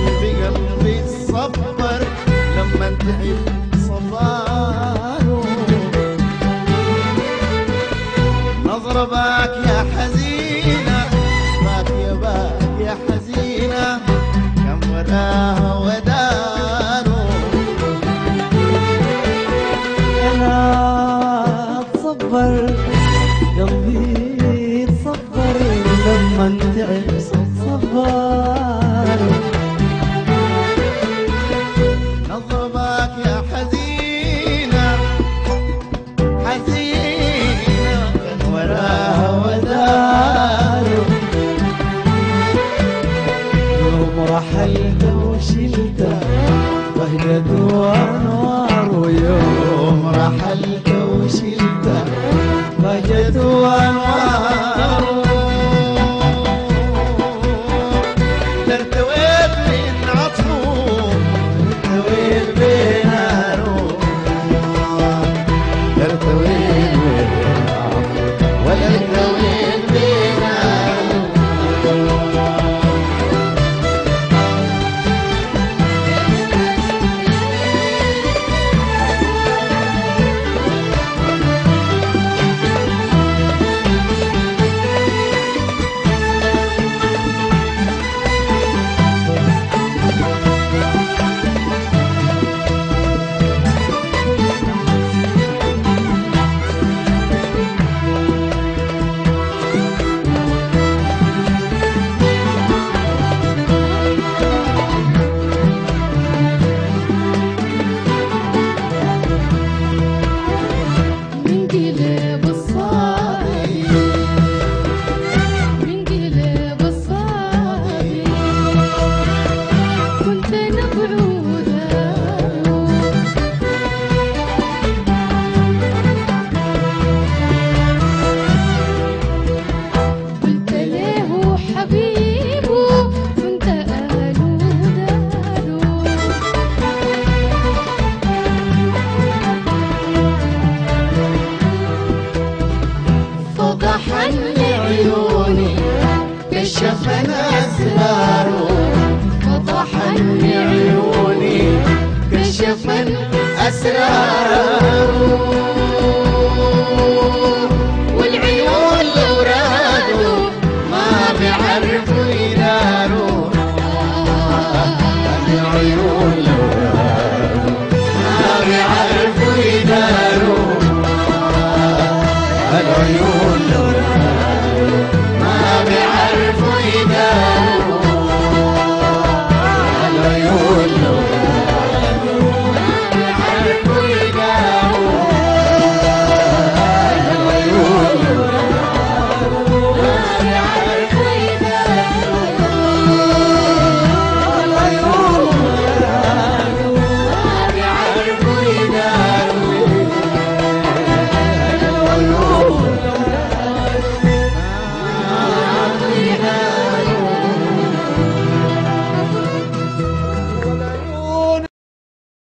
قلبي صبر لما تعب صباره. نظرة باك يا حزينة، باك يا حزينة، كم وراها وداره. أنا أتصبر قلبي تصبر لما تعب صبر. نظربك يا حزينة حزينة كان وراها وداره. يوم رحلت وشلت بهجة وأنوار، يوم رحلت وشلت بهجة وأنوار. ترتويت من عطفه ترتويت بين روح، ترتويت بين عطفه ولا ترتويت بين روح. كشفن أسراره، فضحن عيوني كشفن أسراره. والعيون لو رادوا ما بيعرفوا يداروا. العيون لو رادوا ما بيعرفوا يداروا. العيون